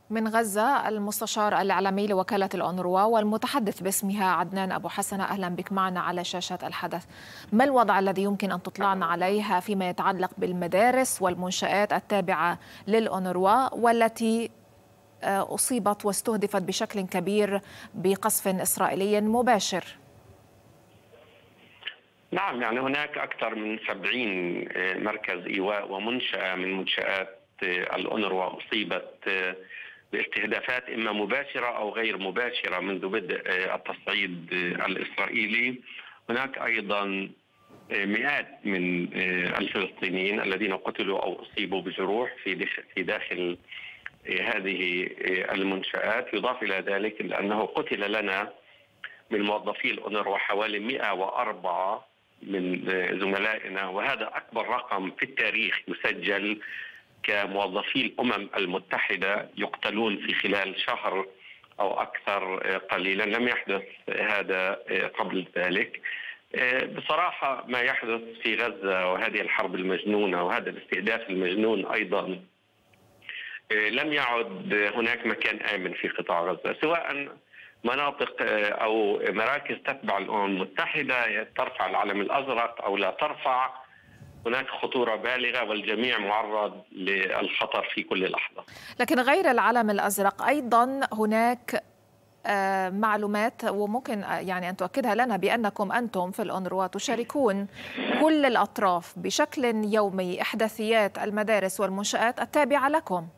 من غزة المستشار الإعلامي لوكالة الأونروا والمتحدث باسمها عدنان أبو حسن، أهلا بك معنا على شاشة الحدث. ما الوضع الذي يمكن أن تطلعنا عليه فيما يتعلق بالمدارس والمنشآت التابعة للأونروا والتي أصيبت واستهدفت بشكل كبير بقصف إسرائيلي مباشر؟ نعم، يعني هناك أكثر من 70 مركز إيواء ومنشأة من منشآت الأونروا أصيبت باستهدافات إما مباشرة أو غير مباشرة منذ بدء التصعيد الإسرائيلي. هناك أيضا مئات من الفلسطينيين الذين قتلوا أو أصيبوا بجروح في داخل هذه المنشآت. يضاف إلى ذلك أنه قتل لنا من موظفي الأونروا حوالي 104 من زملائنا، وهذا أكبر رقم في التاريخ يسجل كموظفي الأمم المتحدة يقتلون في خلال شهر أو أكثر قليلا. لم يحدث هذا قبل ذلك. بصراحة ما يحدث في غزة وهذه الحرب المجنونة وهذا الاستهداف المجنون أيضا لم يعد هناك مكان آمن في قطاع غزة، سواء مناطق أو مراكز تتبع الأمم المتحدة ترفع العلم الأزرق أو لا ترفع. هناك خطورة بالغة والجميع معرض للخطر في كل لحظة. لكن غير العلم الأزرق أيضا هناك معلومات، وممكن يعني أن تؤكدها لنا، بأنكم أنتم في الأونروا تشاركون كل الأطراف بشكل يومي إحداثيات المدارس والمنشآت التابعة لكم.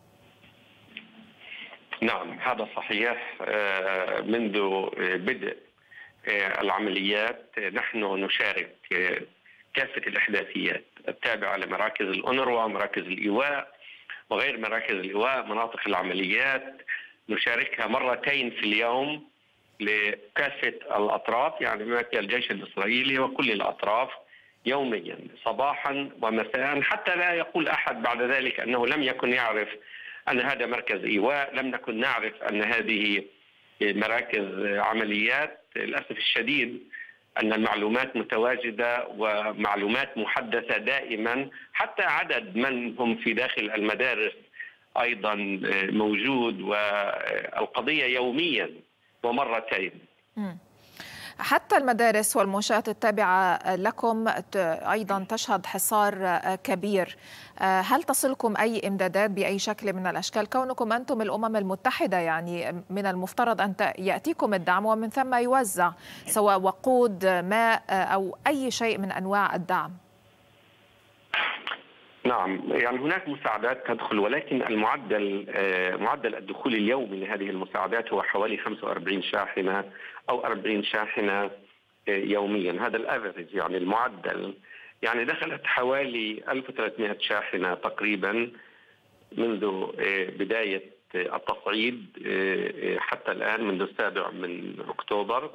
نعم، هذا صحيح. منذ بدء العمليات نحن نشارك كافة الإحداثيات التابعة لمراكز الأونروا، مراكز الإيواء وغير مراكز الإيواء، مناطق العمليات نشاركها مرتين في اليوم لكافة الأطراف، يعني مراكز الجيش الإسرائيلي وكل الأطراف يوميا صباحا ومساء، حتى لا يقول أحد بعد ذلك أنه لم يكن يعرف أن هذا مركز إيواء، لم نكن نعرف أن هذه مراكز عمليات. للأسف الشديد أن المعلومات متواجدة ومعلومات محدثة دائما، حتى عدد من هم في داخل المدارس أيضا موجود، والقضية يوميا ومرتين. حتى المدارس والمنشآت التابعة لكم أيضا تشهد حصار كبير. هل تصلكم أي إمدادات بأي شكل من الأشكال؟ كونكم أنتم الأمم المتحدة، يعني من المفترض أن يأتيكم الدعم ومن ثم يوزع، سواء وقود، ماء أو أي شيء من أنواع الدعم. نعم، يعني هناك مساعدات تدخل، ولكن معدل الدخول اليومي لهذه المساعدات هو حوالي 45 شاحنة أو 40 شاحنة يوميا. هذا الافريج، يعني المعدل. يعني دخلت حوالي 1300 شاحنة تقريبا منذ بداية التصعيد حتى الآن، منذ 7 أكتوبر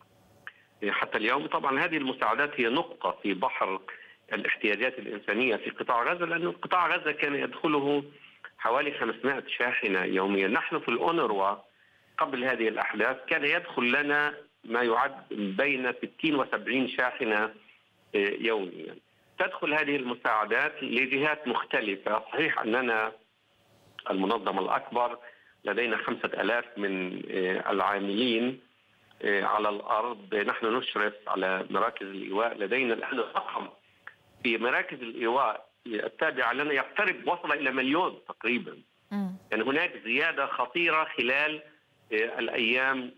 حتى اليوم. طبعا هذه المساعدات هي نقطة في بحر الاحتياجات الإنسانية في قطاع غزة، لأن قطاع غزة كان يدخله حوالي 500 شاحنة يوميا. نحن في الأونروا قبل هذه الأحداث كان يدخل لنا ما يعد بين 60 و70 شاحنة يوميا. تدخل هذه المساعدات لجهات مختلفة. صحيح أننا المنظمة الأكبر لدينا 5000 من العاملين على الأرض، نحن نشرف على مراكز الإيواء. لدينا الآن رقم في مراكز الإيواء التابعة لنا يقترب، وصل إلى 1,000,000 تقريبا. يعني هناك زيادة خطيرة خلال الأيام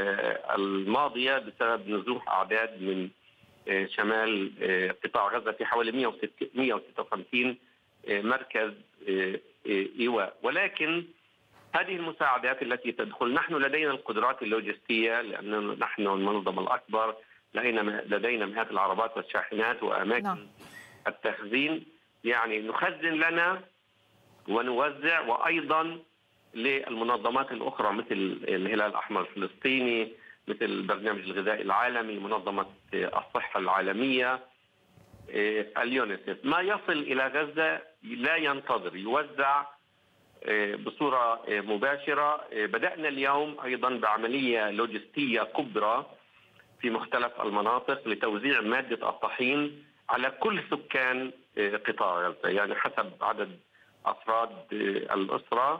الماضية بسبب نزوح أعداد من شمال قطاع غزة في حوالي 156 مركز إيواء. ولكن هذه المساعدات التي تدخل، نحن لدينا القدرات اللوجستية، لأننا نحن المنظمة الأكبر لدينا مئات العربات والشاحنات وأماكن التخزين، يعني نخزن لنا ونوزع. وأيضا للمنظمات الأخرى مثل الهلال الأحمر الفلسطيني، مثل البرنامج الغذائي العالمي، منظمة الصحة العالمية، اليونيسف. ما يصل إلى غزة لا ينتظر، يوزع بصورة مباشرة. بدأنا اليوم أيضا بعملية لوجستية كبرى في مختلف المناطق لتوزيع مادة الطحين على كل سكان قطاع غزة، يعني حسب عدد أفراد الأسرة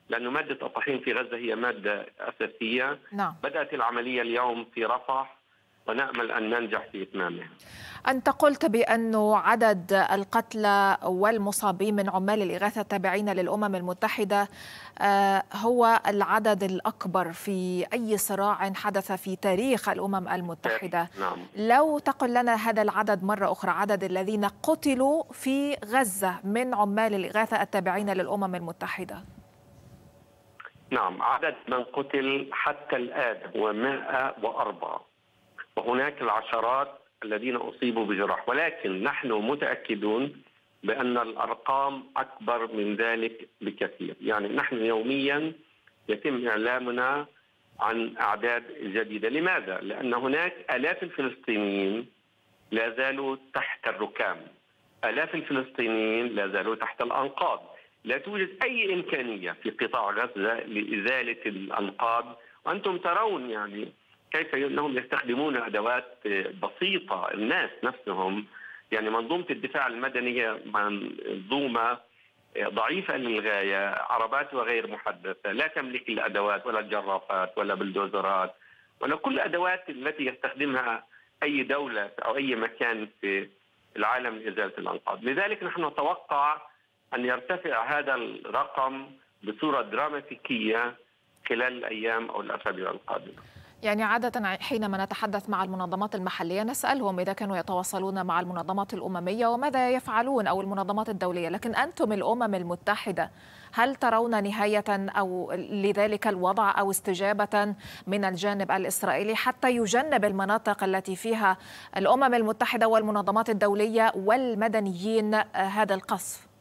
لأنه مادة الطحين في غزة هي مادة أساسية. نعم. بدأت العملية اليوم في رفح ونأمل أن ننجح في إتمامها. أنت قلت بأن عدد القتلى والمصابين من عمال الإغاثة التابعين للأمم المتحدة هو العدد الأكبر في أي صراع حدث في تاريخ الأمم المتحدة. نعم. لو تقل لنا هذا العدد مرة أخرى، عدد الذين قتلوا في غزة من عمال الإغاثة التابعين للأمم المتحدة. نعم، عدد من قتل حتى الآن هو 104، وهناك العشرات الذين أصيبوا بجراح، ولكن نحن متأكدون بأن الأرقام أكبر من ذلك بكثير. يعني نحن يوميا يتم إعلامنا عن أعداد جديدة. لماذا؟ لأن هناك آلاف الفلسطينيين لا زالوا تحت الركام، آلاف الفلسطينيين لا زالوا تحت الأنقاض. لا توجد أي إمكانية في قطاع غزة لإزالة الأنقاض، وأنتم ترون يعني كيف أنهم يستخدمون أدوات بسيطة. الناس نفسهم يعني منظومة الدفاع المدني هي منظومة ضعيفة للغاية، عربات وغير محدثة، لا تملك الأدوات ولا الجرافات ولا بلدوزرات ولا كل الأدوات التي يستخدمها أي دولة أو أي مكان في العالم لإزالة الأنقاض. لذلك نحن نتوقع أن يرتفع هذا الرقم بصورة دراماتيكية خلال الأيام أو الأسابيع القادمة. يعني عادة حينما نتحدث مع المنظمات المحلية نسألهم إذا كانوا يتواصلون مع المنظمات الأممية وماذا يفعلون أو المنظمات الدولية، لكن أنتم الأمم المتحدة هل ترون نهاية أو لذلك الوضع أو استجابة من الجانب الإسرائيلي حتى يجنب المناطق التي فيها الأمم المتحدة والمنظمات الدولية والمدنيين هذا القصف؟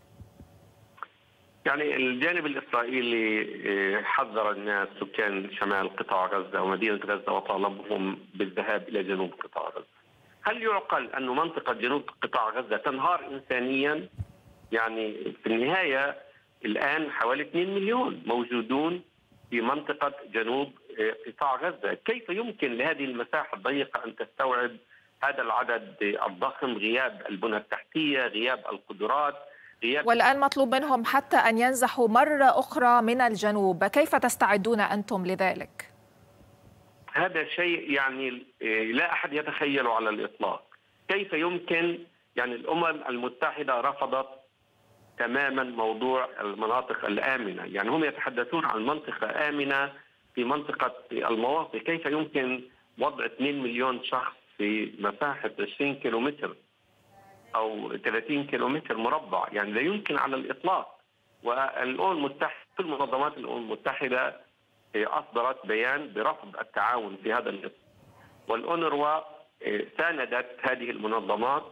يعني الجانب الإسرائيلي حذر الناس سكان شمال قطاع غزة ومدينة غزة وطالبهم بالذهاب إلى جنوب قطاع غزة. هل يعقل أن منطقة جنوب قطاع غزة تنهار إنسانيا؟ يعني في النهاية الآن حوالي 2 مليون موجودون في منطقة جنوب قطاع غزة. كيف يمكن لهذه المساحة الضيقة أن تستوعب هذا العدد الضخم؟ غياب البنى التحتية، غياب القدرات، والآن مطلوب منهم حتى أن ينزحوا مرة أخرى من الجنوب. كيف تستعدون أنتم لذلك؟ هذا شيء يعني لا أحد يتخيله على الإطلاق. كيف يمكن؟ يعني الأمم المتحدة رفضت تماما موضوع المناطق الآمنة. يعني هم يتحدثون عن منطقة آمنة في منطقة المواطن. كيف يمكن وضع 2 مليون شخص في مساحة 20 كيلومتر أو 30 كيلومتر مربع؟ يعني لا يمكن على الإطلاق. والأمم المتحدة، كل منظمات الأمم المتحدة أصدرت بيان برفض التعاون في هذا الإطار، والأونروا ساندت هذه المنظمات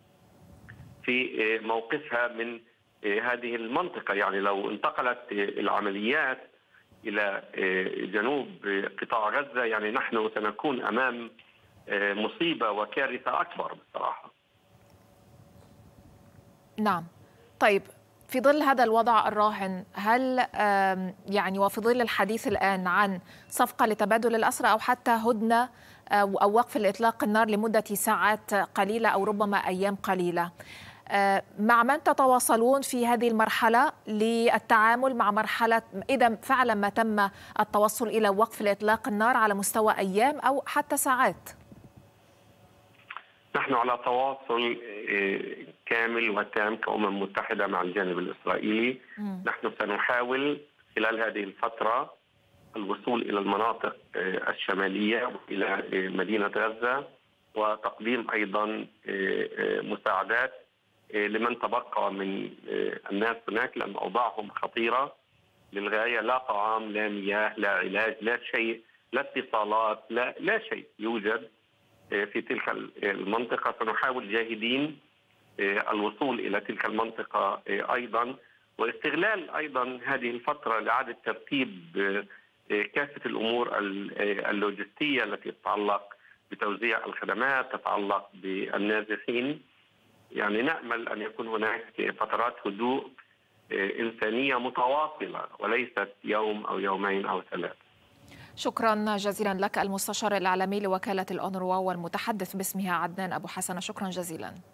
في موقفها من هذه المنطقة. يعني لو انتقلت العمليات إلى جنوب قطاع غزة يعني نحن سنكون أمام مصيبة وكارثة أكبر بصراحة. نعم. طيب، في ظل هذا الوضع الراهن، هل يعني وفي ظل الحديث الآن عن صفقة لتبادل الأسرى أو حتى هدنة أو وقف الإطلاق النار لمدة ساعات قليلة أو ربما أيام قليلة، مع من تتواصلون في هذه المرحلة للتعامل مع مرحلة إذا فعلا ما تم التوصل إلى وقف الإطلاق النار على مستوى أيام أو حتى ساعات؟ نحن على تواصل كامل وتام كأمم متحدة مع الجانب الإسرائيلي. نحن سنحاول خلال هذه الفترة الوصول إلى المناطق الشمالية وإلى مدينة غزة وتقديم أيضا مساعدات لمن تبقى من الناس هناك، لأن أوضاعهم خطيرة للغاية. لا طعام، لا مياه، لا علاج، لا شيء، لا اتصالات، لا شيء يوجد في تلك المنطقة. سنحاول جاهدين الوصول إلى تلك المنطقة أيضا، واستغلال أيضا هذه الفترة لإعادة ترتيب كافة الأمور اللوجستية التي تتعلق بتوزيع الخدمات، تتعلق بالنازحين. يعني نأمل أن يكون هناك فترات هدوء إنسانية متواصلة وليست يوم أو يومين أو 3. شكرا جزيلا لك المستشار الإعلامي لوكالة الأونروا والمتحدث باسمها عدنان أبو حسن، شكرا جزيلا.